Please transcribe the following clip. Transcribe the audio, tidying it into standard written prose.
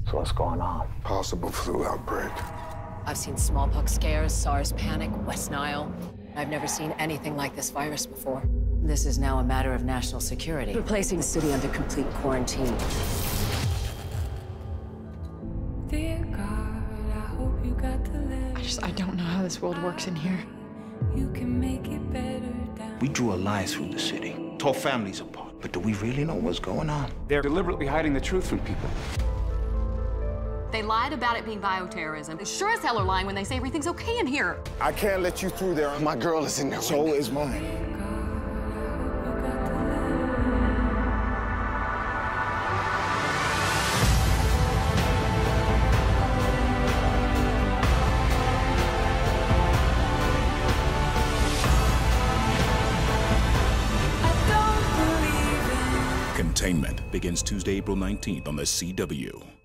So what's going on? Possible flu outbreak. I've seen smallpox scares, SARS panic, West Nile. I've never seen anything like this virus before. This is now a matter of national security, placing the city under complete quarantine. Dear God, I hope you got the letter. I don't know how this world works in here. You can make it better down. We drew a line through the city, tore families apart. But do we really know what's going on? They're deliberately hiding the truth from people. They lied about it being bioterrorism. They sure as hell are lying when they say everything's okay in here. I can't let you through there. My girl is in there. So is mine. I don't believe in Containment begins Tuesday, April 19th on the CW.